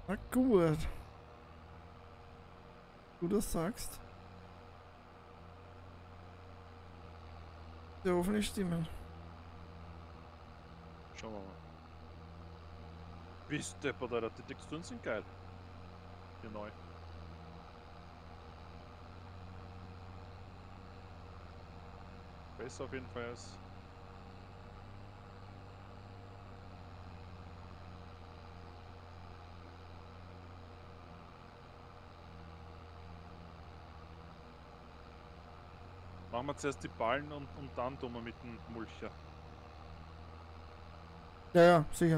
Na gut. Du das sagst. Ja, hoffentlich stimmen. Schauen wir mal. Wie steppert, Alter. Die Texturen sind geil. Die neu. Besser auf jeden Fall als. Machen wir zuerst die Ballen und dann tun wir mit dem Mulcher. Ja, ja, sicher.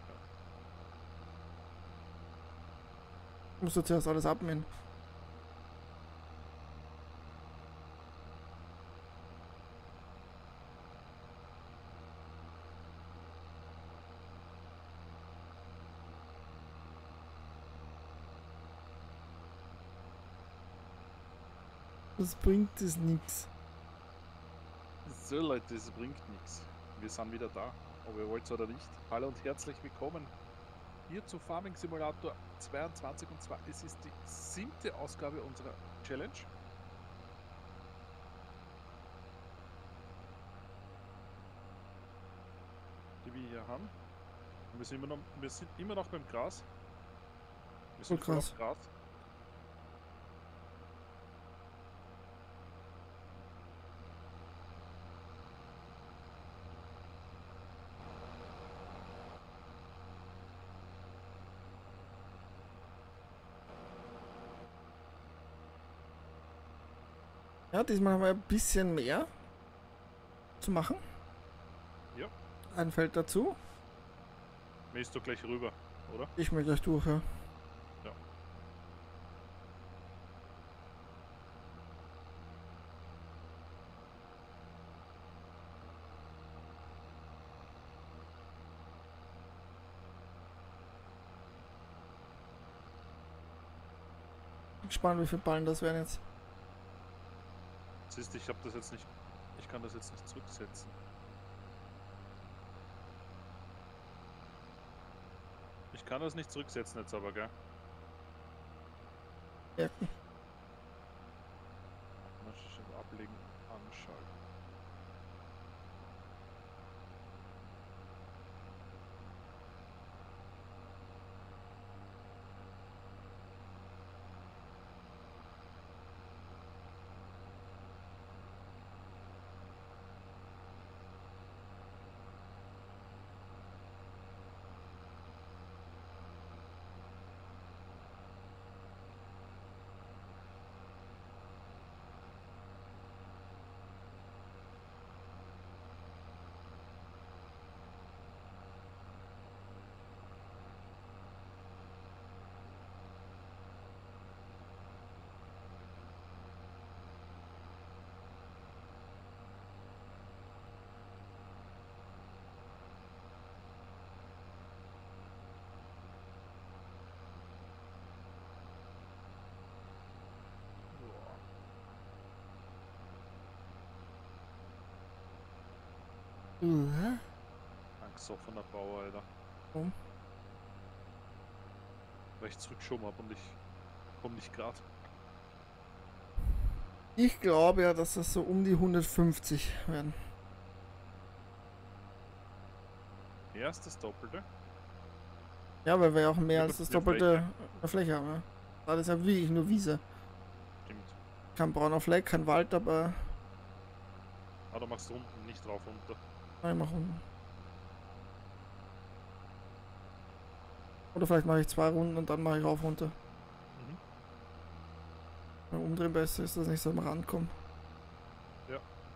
Musst du zuerst alles abmähen. Das bringt es nichts. So Leute, das bringt nichts. Wir sind wieder da, ob ihr wollt oder nicht. Hallo und herzlich willkommen hier zu Farming Simulator 22 und zwar es ist die 7. Ausgabe unserer Challenge. Die wir hier haben. Und wir sind immer noch beim Gras. Wir Voll sind voll krass. auf Gras. Ja, diesmal haben wir ein bisschen mehr zu machen. Ja, Ein Feld dazu. mähst du gleich rüber, oder? Ich möchte euch durch, ja. Ja. Bin gespannt, wie viele Ballen das werden jetzt. Siehst du, ich habe das jetzt nicht. Ich kann das jetzt nicht zurücksetzen. Ich kann das nicht zurücksetzen jetzt aber, gell? Merken. Mal ablegen, anschalten. Boah. Uh, Ein gesoffener Bauer, Alter. warum? Weil ich zurückgeschoben habe und ich komme nicht grad. Ich glaube ja, dass das so um die 150 werden. Erstes Doppelte. Ja, weil wir ja auch mehr Ja als gut, das mehr doppelte Fläche. Fläche haben. Ja. Das ist ja wirklich nur Wiese. Stimmt. Kein brauner Fleck, kein Wald, aber Ah, du machst unten nicht drauf runter. ich mache unten. Oder vielleicht mache ich 2 Runden und dann mache ich rauf runter. Mhm. Wenn umdrehen besser ist, dass ich nicht so am Rand komme. Ja.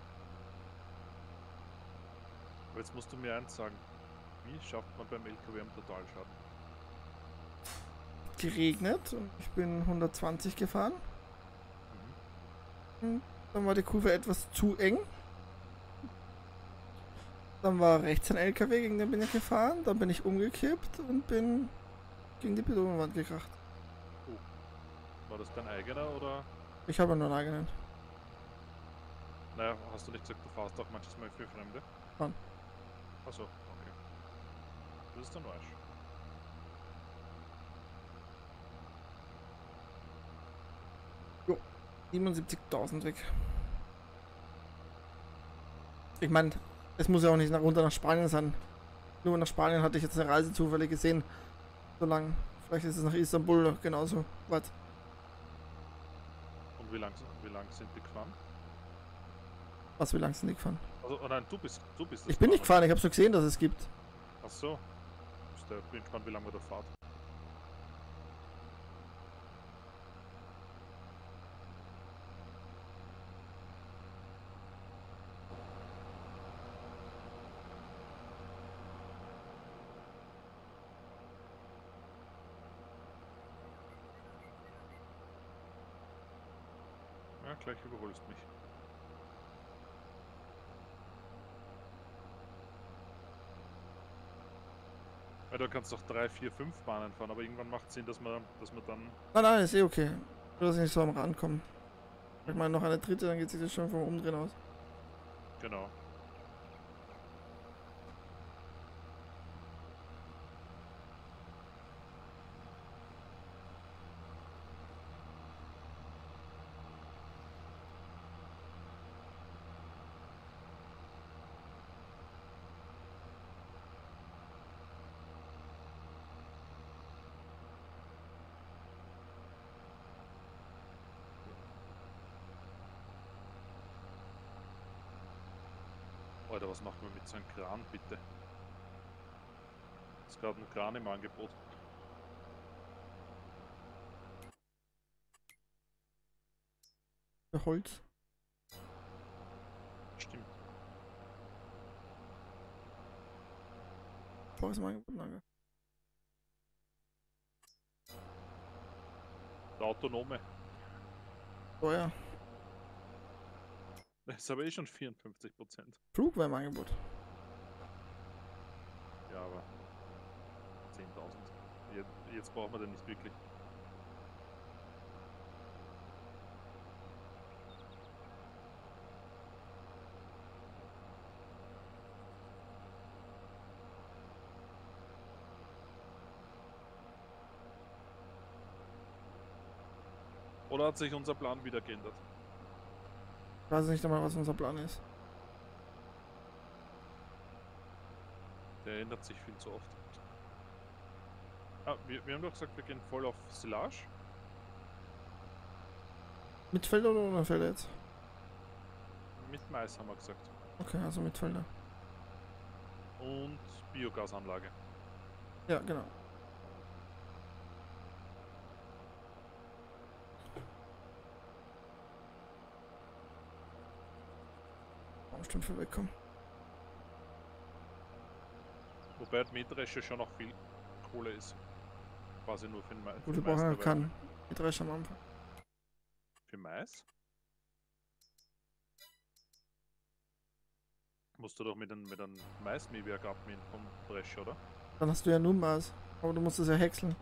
Aber jetzt musst du mir eins sagen. Wie schafft man beim LKW am Totalschaden? Geregnet und ich bin 120 gefahren. Mhm. Und dann war die Kurve etwas zu eng. Dann war rechts ein LKW, gegen den bin ich gefahren. Dann bin ich umgekippt und bin gegen die Betonwand gekracht. Oh. War das dein eigener oder? Ich habe nur einen eigenen. Naja, hast du nicht gesagt, du fahrst auch manches Mal für Fremde? Wann? Achso, okay. Das ist dann Arsch. 77.000 weg. Ich meine, es muss ja auch nicht runter nach Spanien sein. Nur nach Spanien hatte ich jetzt eine Reise zufällig gesehen. So lang. Vielleicht ist es nach Istanbul genauso. Warte. Und wie lang sind die gefahren? Was, wie lang sind die gefahren? Also, oh nein, du bist das Ich bin nicht gefahren, ich habe so gesehen, dass es gibt. Ach so. Bin gespannt, wie lange wir da fahrt. Ja, gleich überholst mich. Ja, du kannst doch 3, 4, 5 Bahnen fahren, aber irgendwann macht es Sinn, dass man dann. Nein, ist eh okay. Nur, dass ich nicht so am Rand komme. Ich meine, noch eine dritte, dann geht sich das schon vom Umdrehen aus. Genau. Alter, was machen wir mit so einem Kran, bitte? Es gab einen Kran im Angebot. Für Holz. Stimmt. Boah, ist mein Angebot lange. Der Autonome. Oh ja. Das ist aber eh schon 54%. Flug wäre im Angebot. Ja, aber 10.000. Jetzt brauchen wir den nicht wirklich. Oder hat sich unser Plan wieder geändert? Ich weiß nicht einmal, was unser Plan ist. Der ändert sich viel zu oft. Ah, wir haben doch gesagt, wir gehen voll auf Silage. Mit Felder oder ohne Felder jetzt? Mit Mais haben wir gesagt. Okay, also mit Felder. Und Biogasanlage. Ja, genau. Baumstümpfe wegkommen. Wobei Mähdrescher schon noch viel Kohle ist. Quasi nur für den Mais. Gut, wir brauchen ja keinen Mähdrescher am Anfang. Für Mais? Musst du doch mit einem Maismähwerk abmähen vom Drescher, oder? Dann hast du ja nur Mais. Aber du musst es ja häckseln.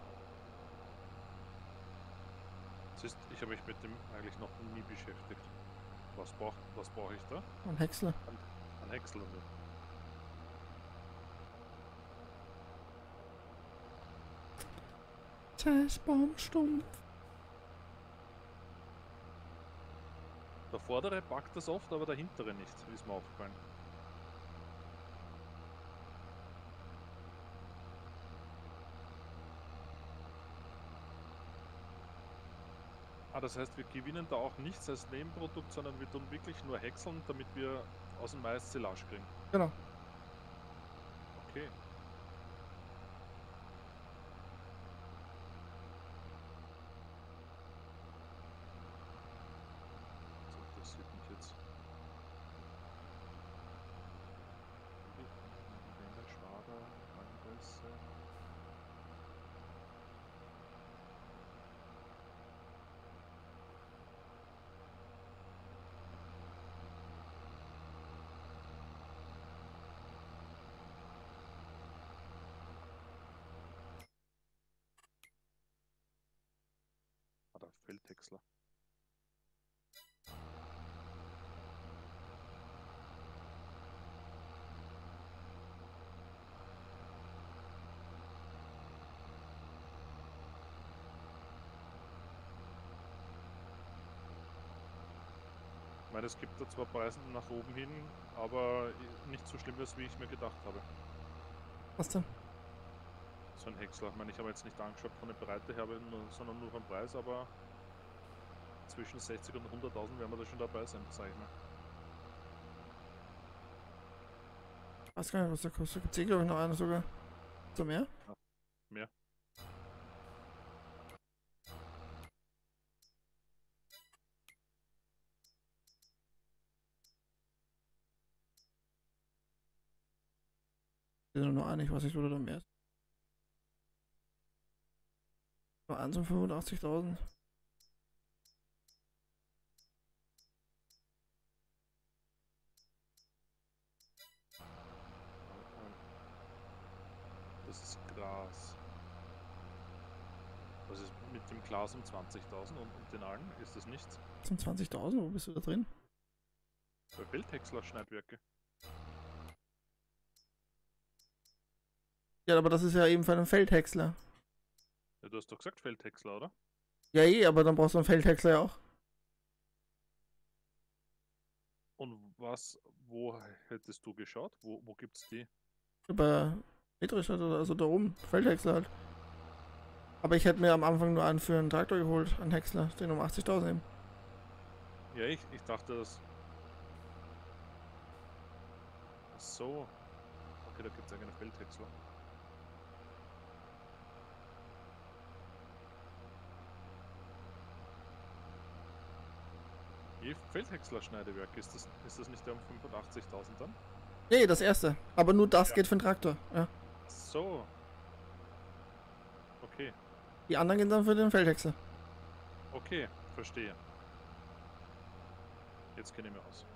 Siehst, ich habe mich mit dem eigentlich noch nie beschäftigt. Was brauche ich da? Und Häcksler. Ein Häcksel nur. Tschüss, Baumstumpf. Der vordere packt das oft, aber der hintere nicht, ist mir aufgefallen. Ah, das heißt, wir gewinnen da auch nichts als Nebenprodukt, sondern wir tun wirklich nur häckseln, damit wir aus dem Mais Silage kriegen. Genau. Okay. Das interessiert mich jetzt. Wende, Schwader, Angrisse. Ah, der Feldhäcksler. meine, es gibt da zwar Preise nach oben hin, aber nicht so schlimm, wie ich mir gedacht habe. Was denn? So ein Häcksler. Ich meine, ich habe jetzt nicht angeschaut von der Breite her, sondern nur vom Preis, aber zwischen 60 und 100.000 werden wir da schon dabei sein, sag ich mal. Weiß gar nicht, was der kostet. Gibt es glaube ich, noch einen sogar. So mehr? Ja, mehr. Ist nur einen, ich weiß nicht, wo der da mehr ist. Nur eins um 85.000. Das ist Gras. Was ist mit dem Glas um 20.000 und den allen? Ist das nichts? Das sind 20.000, wo bist du da drin? Bei Feldhäcksler Schneidwerke. Ja, aber das ist ja eben für einen Feldhäcksler. Ja, du hast doch gesagt Feldhäcksler, oder? Ja, aber dann brauchst du einen Feldhäcksler ja auch. Und wo hättest du geschaut? Wo gibt's die? Bei Friedrichstadt oder also da oben. Feldhäcksler halt. Aber ich hätte mir am Anfang nur einen für einen Traktor geholt, einen Häcksler, den um 80.000 eben. Ja, ich dachte das. Ach so. Okay, da gibt es eigene Feldhäcksler. Feldhäcksler Schneidewerk, ist das nicht der um 85.000 dann? Nee, das erste. Aber nur das Ja. geht für den Traktor. Ja. Ach so. Okay, Die anderen gehen dann für den Feldhäcksler. okay, verstehe. Jetzt kenne ich mich aus.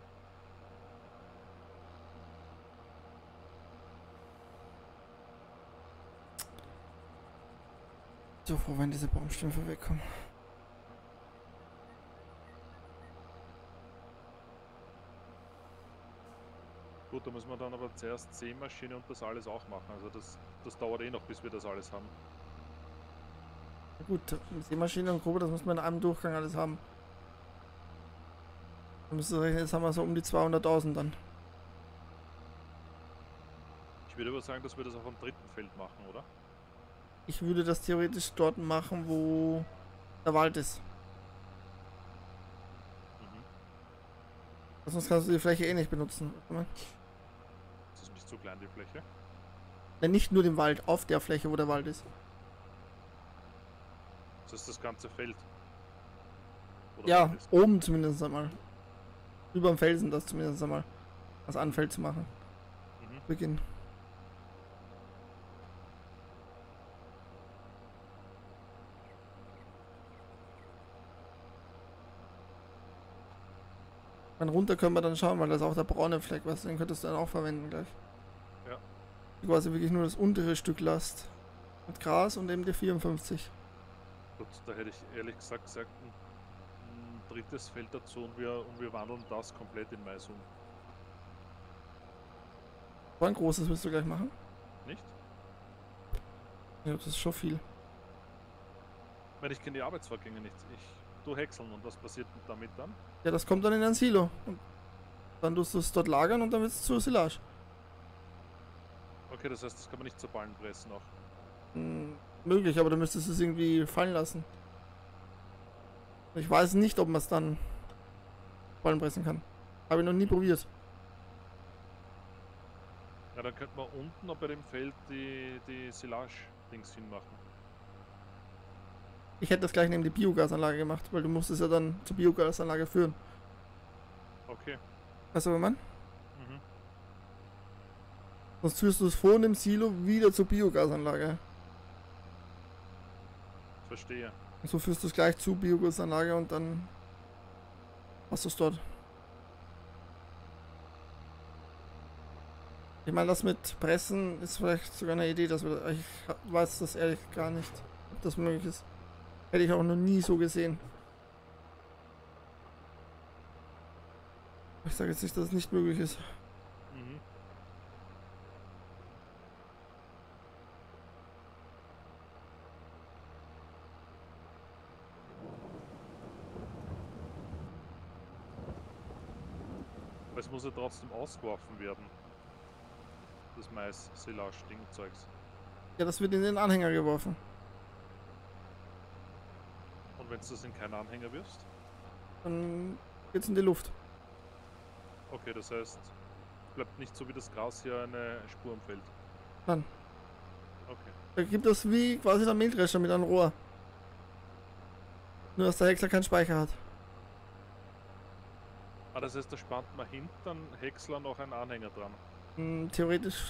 So froh, wenn diese Baumstümpfe wegkommen. Gut, da müssen wir dann aber zuerst Sämaschine und das alles auch machen. Also das dauert eh noch, bis wir das alles haben. Na gut, Sämaschine und Grube, das muss man in einem Durchgang alles haben. Dann müsst ihr rechnen, jetzt haben wir so um die 200.000 dann. Ich würde aber sagen, dass wir das auf dem dritten Feld machen, oder? Ich würde das theoretisch dort machen, wo der Wald ist. Mhm. Sonst kannst du die Fläche eh nicht benutzen. Ist das nicht zu klein, die Fläche? Nein, nicht nur den Wald, auf der Fläche, wo der Wald ist. Das ist das ganze Feld. Oder Ja, beides? oben zumindest einmal. Über dem Felsen das zumindest einmal. Als Anfeld zu machen. Mhm. Beginn. Dann runter können wir dann schauen, weil das ist auch der braune Fleck, was den könntest du dann auch verwenden gleich. Ja. Quasi wirklich nur das untere Stück Last. Mit Gras und eben die 54. Gut, da hätte ich ehrlich gesagt ein drittes Feld dazu und wir wandeln das komplett in Mais um. So ein großes willst du gleich machen? Nicht? Ja, das ist schon viel. Weil ich kenne die Arbeitsvorgänge nicht. Du häckseln und was passiert damit dann? Ja, das kommt dann in ein Silo. Und dann tust du es dort lagern und dann wird es zur Silage. Okay, das heißt, das kann man nicht zu Ballen pressen auch. Möglich, aber du müsstest es irgendwie fallen lassen. Ich weiß nicht, ob man es dann fallen pressen kann. Habe ich noch nie probiert. Ja, dann könnte man unten noch bei dem Feld die Silage-Dings hinmachen. Ich hätte das gleich neben die Biogasanlage gemacht, weil du musst es ja dann zur Biogasanlage führen. Okay. Weißt du, was ich meine? Mhm. Sonst führst du es vor dem Silo wieder zur Biogasanlage. Verstehe. Und so führst du es gleich zur Biogasanlage und dann hast du es dort. Ich meine, das mit Pressen ist vielleicht sogar eine Idee, dass wir. Ich weiß das ehrlich gar nicht, ob das möglich ist. Hätte ich auch noch nie so gesehen. Ich sage jetzt nicht, dass es nicht möglich ist. Mhm. Weil es muss ja trotzdem ausgeworfen werden. Das Mais, Silage, Dingzeugs. Ja, das wird in den Anhänger geworfen. Und wenn du das in keinen Anhänger wirfst? Dann geht's in die Luft. Okay, das heißt, bleibt nicht so wie das Gras hier eine Spur im Feld. Dann. Okay. Da gibt es wie quasi der Mähdrescher mit einem Rohr. Nur dass der Häcksler keinen Speicher hat. Ah, das heißt, da spannt man hinten Häcksler noch einen Anhänger dran. Theoretisch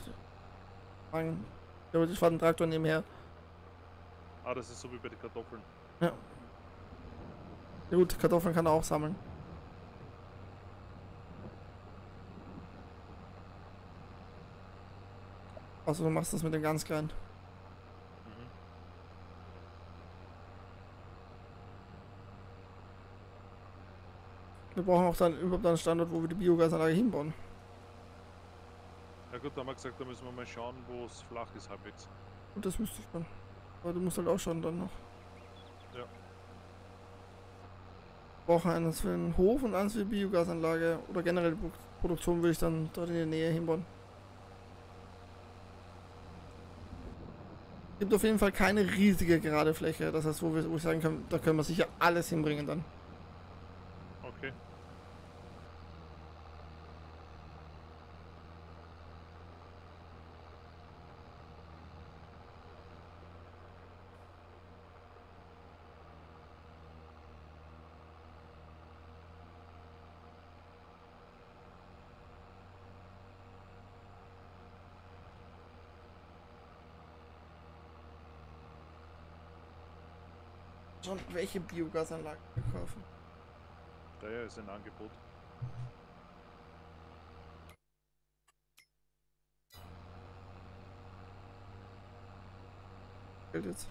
fährt ein Traktor nebenher. Ah, das ist so wie bei den Kartoffeln. Ja. Ja gut, Kartoffeln kann er auch sammeln. Also du machst das mit dem ganz kleinen. Mhm. Wir brauchen auch dann überhaupt einen Standort, wo wir die Biogasanlage hinbauen. Ja gut, da haben wir gesagt, da müssen wir mal schauen, wo es flach ist halbwegs. Und das wüsste ich dann. Aber du musst halt auch schauen dann noch. Ja. Wir brauchen eines für den Hof und eines für die Biogasanlage. Oder generell die Produktion würde ich dann dort in der Nähe hinbauen. Gibt auf jeden Fall keine riesige gerade Fläche. Das heißt, wo ich sagen kann, da können wir sicher alles hinbringen dann. Okay. Schon welche Biogasanlage wir kaufen. Daher ist ein Angebot. Geld jetzt.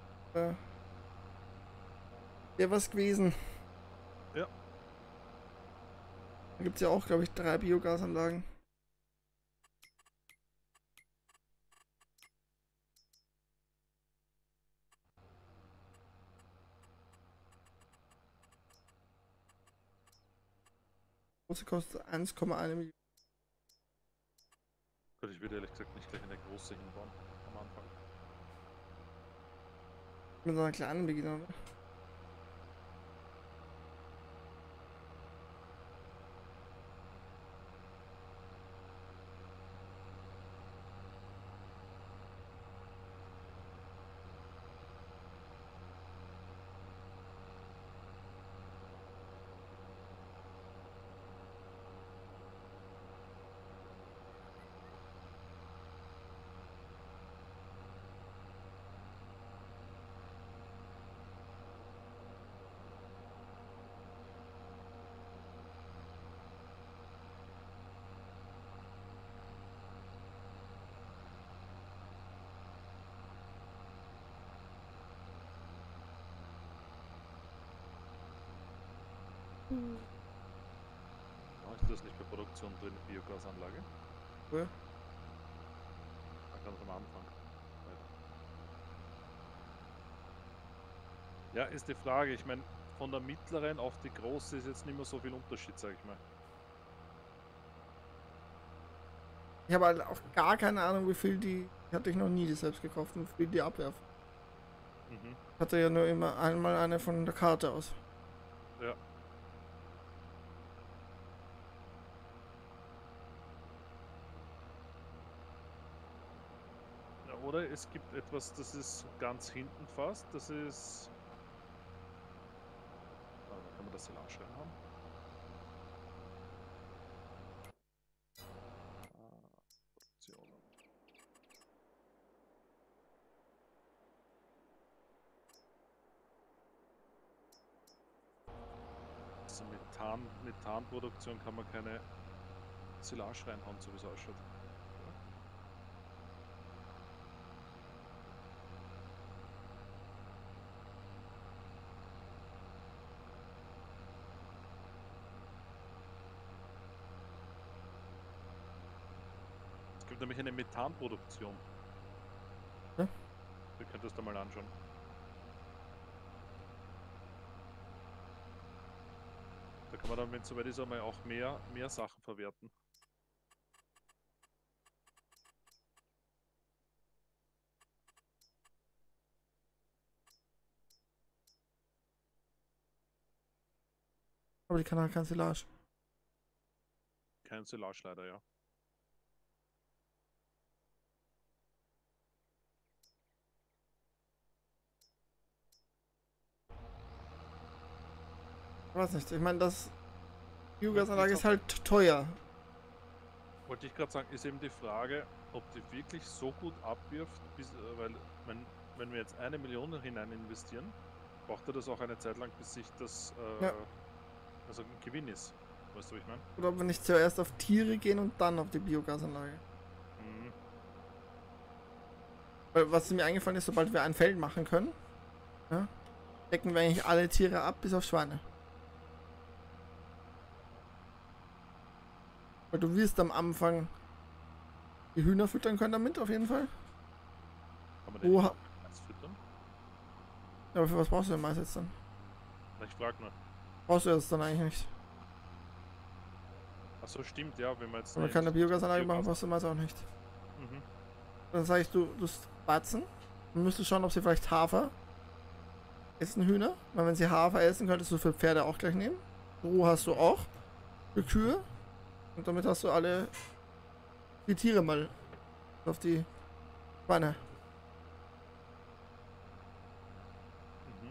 Wäre was gewesen. Ja. Da gibt es ja auch, glaube ich, 3 Biogasanlagen. Große kostet 1,1 Millionen. Gott, ich würde ehrlich gesagt nicht gleich eine große hinbauen am Anfang. Mit so einer kleinen beginnen, oder? Mache ich das nicht bei Produktion drin, Biogasanlage? Ja. Ah, ganz am Anfang. Ja, ist die Frage. Ich meine, von der mittleren auf die große ist jetzt nicht mehr so viel Unterschied, sag ich mal. Ich habe halt auch gar keine Ahnung, wie viel die hatte ich noch nie die selbst gekauft und wie viel die abwerfen. Mhm. Ich hatte ja nur immer einmal eine von der Karte aus. Ja. Ja, oder es gibt etwas, das ist ganz hinten fast. Das ist. Ah, da kann man das Silage reinhauen. Produktionen. Also Methanproduktion kann man keine Silage reinhauen, so wie es ausschaut. Es gibt nämlich eine Methanproduktion. Ja? Ihr könnt das da mal anschauen. Da kann man dann, wenn es soweit ist, einmal auch mehr Sachen verwerten. Aber die kann halt kein Silage. Kein Silage leider, ja. Ich weiß nicht, ich meine, das Weil Biogasanlage jetzt ist halt teuer. wollte ich gerade sagen, ist eben die Frage, ob die wirklich so gut abwirft, weil wenn wir jetzt 1 Million hinein investieren, braucht er das auch eine Zeit lang, bis sich das Ja. also ein Gewinn ist. Weißt du, wie ich meine? Oder ob wir nicht zuerst auf Tiere gehen und dann auf die Biogasanlage. Mhm. Weil was mir eingefallen ist, sobald wir ein Feld machen können, ja, decken wir eigentlich alle Tiere ab, bis auf Schweine. Weil du wirst am Anfang die Hühner füttern können damit, auf jeden Fall. Kann man den Oha. nicht auch mit Mais füttern? Ja, aber für was brauchst du denn Mais jetzt dann? Na, ich frage nur. Brauchst du das dann eigentlich nicht. Achso, stimmt, ja, wenn man jetzt Wenn wir keine Biogasanlage machen, brauchst du Mais auch nicht. Mhm. Dann sage ich, du Spatzen. Dann müsstest du schauen, ob sie vielleicht Hafer essen, Hühner. Weil wenn sie Hafer essen, könntest du für Pferde auch gleich nehmen. Stroh hast du auch. Für Kühe. Und damit hast du alle die Tiere mal auf die Schweine. Mhm.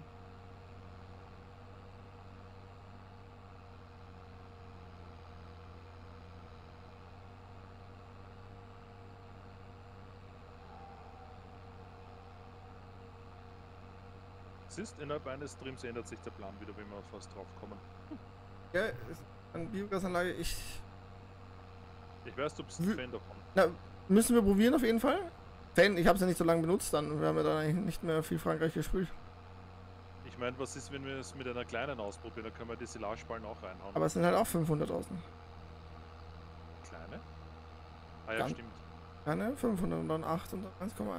Siehst, innerhalb eines Streams ändert sich der Plan wieder, wenn wir fast drauf kommen. Ja, ist eine Biogasanlage, ich. Ich weiß, du bist ein Fan davon. Na, müssen wir probieren auf jeden Fall. Fan, ich habe es ja nicht so lange benutzt dann. Wir haben ja dann eigentlich nicht mehr viel Frankreich gespielt. Ich meine, was ist, wenn wir es mit einer kleinen ausprobieren? Da können wir die Silageballen auch reinhauen. Aber es sind halt auch 500.000. Kleine? Ah ja, Ganz- stimmt. Keine 500 und dann 8 und dann 1,1.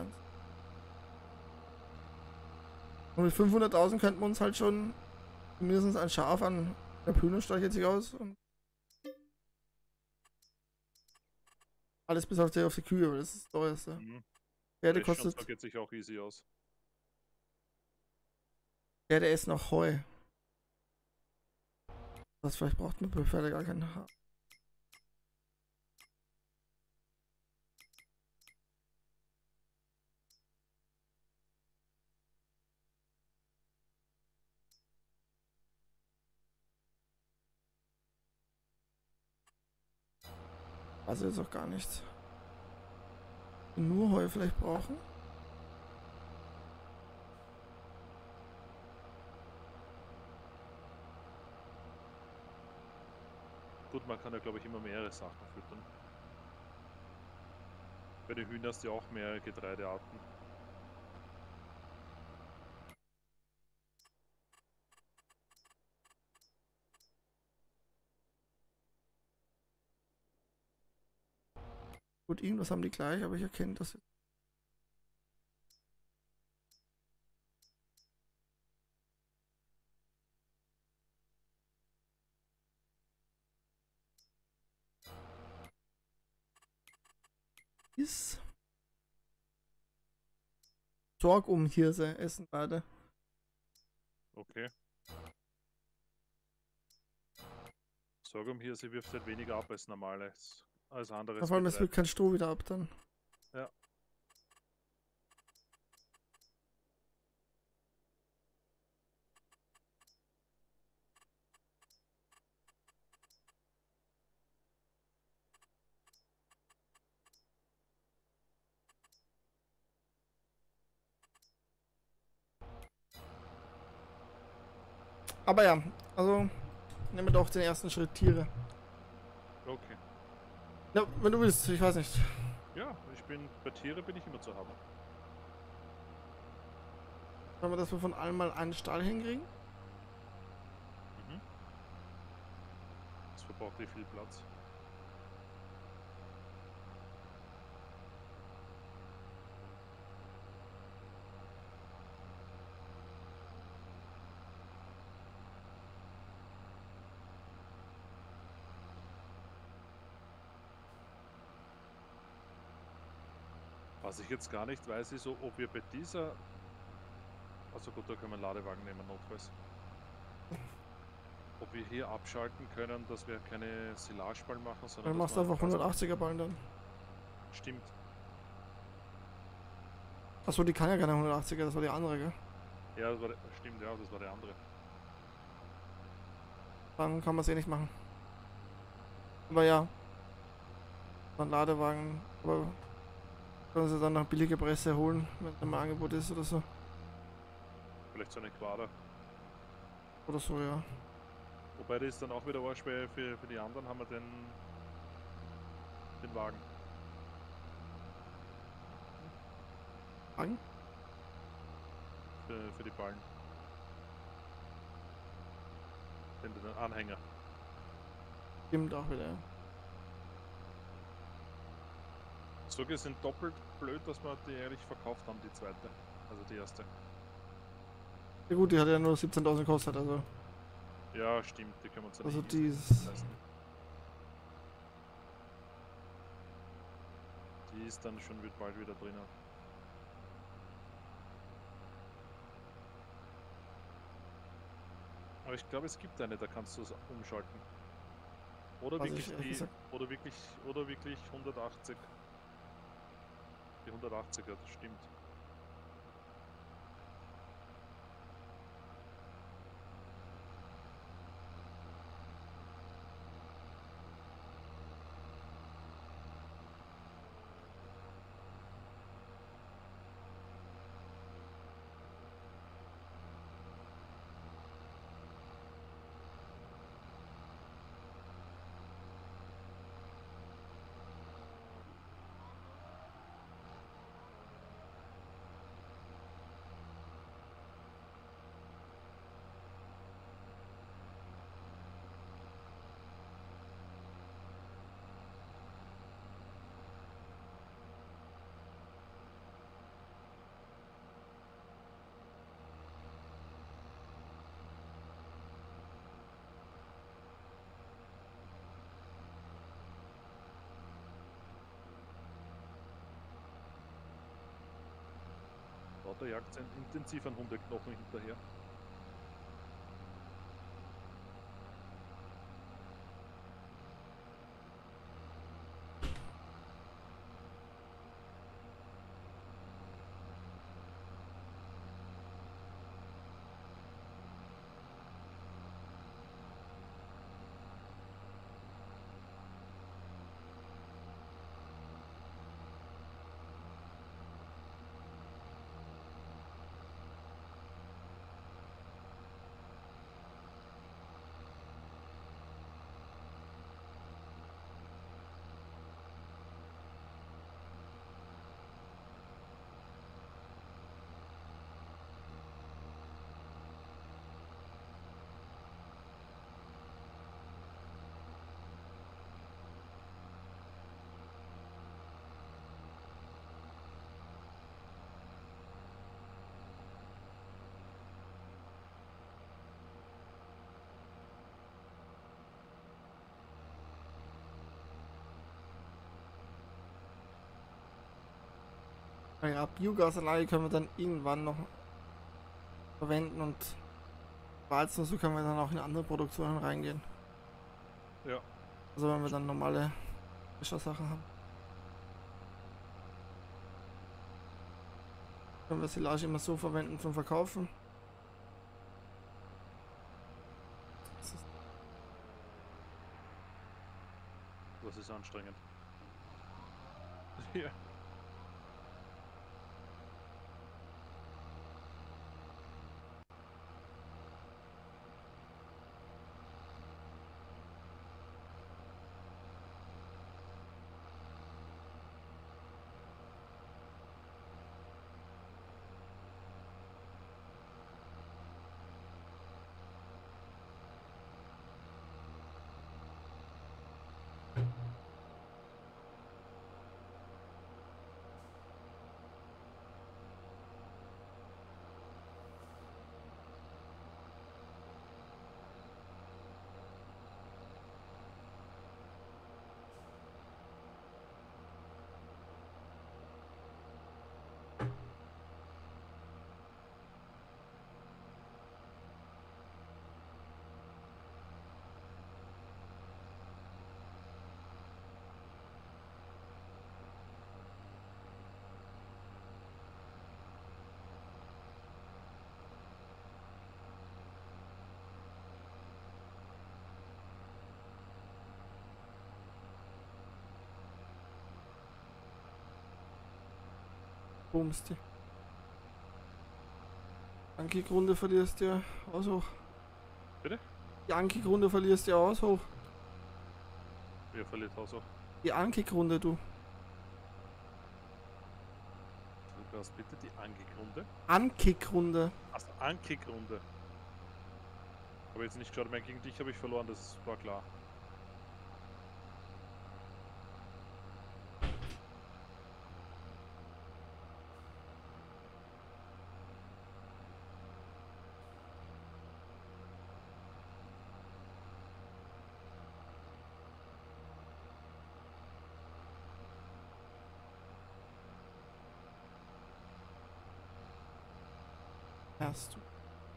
Und mit 500.000 könnten wir uns halt schon mindestens ein Schaf an der Hühner streicht sich aus. Und alles bis auf die Kühe, weil das ist das teuerste. Mhm. Pferde Wäsche und kostet. so geht sich auch easy aus. Pferde essen noch Heu. Was vielleicht braucht man bei Pferde gar keinen Haar. Also jetzt auch gar nichts. Nur Heu vielleicht brauchen. Gut, man kann ja, glaube ich, immer mehrere Sachen füttern. Bei den Hühnern hast du ja auch mehrere Getreidearten. Gut, irgendwas haben die gleich, aber ich erkenne das jetzt. Ist. Sorghumhirse essen beide. Okay. Sorghum hier, sie wirft halt weniger ab als normales, als anderes Vor allem, es Getreide. wird kein Stroh wieder ab dann. Ja. Aber ja, also nehmen wir doch den ersten Schritt Tiere. Okay. Ja, wenn du willst, ich weiß nicht. Ja, bei Tiere bin ich immer zu haben. Sollen wir das von allem mal einen Stall hinkriegen? Mhm. Das verbraucht eh viel Platz. Was ich jetzt gar nicht weiß, ist, ob wir bei dieser. Also gut, da können wir einen Ladewagen nehmen, notfalls. Ob wir hier abschalten können, dass wir keine Silageballen machen, sondern Dann dass machst du wir einfach 180er Ballen dann. Stimmt. Achso, die kann ja keine 180er, das war die andere, gell? Ja, das war stimmt, ja, das war der andere. Dann kann man es eh nicht machen. Aber ja. Ein Ladewagen. Aber können sie dann noch billige Presse holen, wenn es mal Angebot ist oder so. Vielleicht so eine Quader. Oder so, ja. Wobei das ist dann auch wieder Arsch, weil für die anderen haben wir den Wagen. Wagen? Für die Ballen. Den Anhänger. Stimmt auch wieder, ja. So gesehen doppelt blöd, dass wir die eigentlich verkauft haben, die zweite. Also die erste. Ja gut, die hat ja nur 17.000 gekostet, also. Ja, stimmt, die können wir uns dann Also eh die ist. leisten. Die ist dann schon bald wieder drinnen. Aber ich glaube, es gibt eine, da kannst du es umschalten. Oder Weiß wirklich ich ehrlich gesagt. oder wirklich 180. Die 180er, das stimmt. Lauter jagt einen intensiven Hundeknochen hinterher. Naja, Biogasanlage können wir dann irgendwann noch verwenden und Walzen und so können wir dann auch in andere Produktionen reingehen. Ja. Also wenn wir dann normale Fischersachen haben. Können wir Silage immer so verwenden zum Verkaufen. Das ist anstrengend. Ja. Bums die. Ankick-Runde verlierst du ja aus hoch. Bitte? Die Ankick-Runde verlierst du ja aus hoch. Wer verliert Haus auch? Die Ankick-Runde, du. Was bitte? Die Ankick-Runde? Ankick-Runde. Achso, Ankick-Runde. Habe jetzt nicht geschaut, gegen dich habe ich verloren, das war klar. Hast du.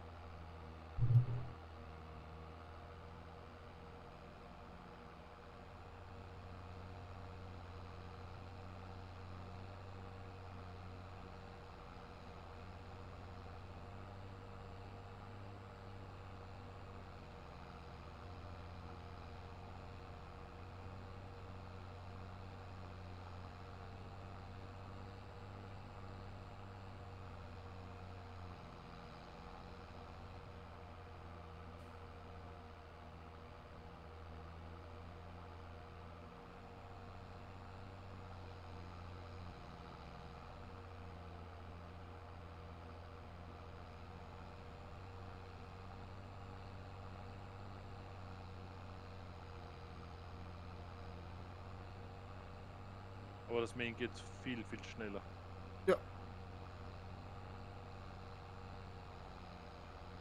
Aber das Main geht viel, viel schneller. Ja.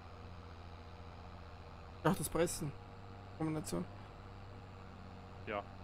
Ach, das Pressen. Kombination. Ja.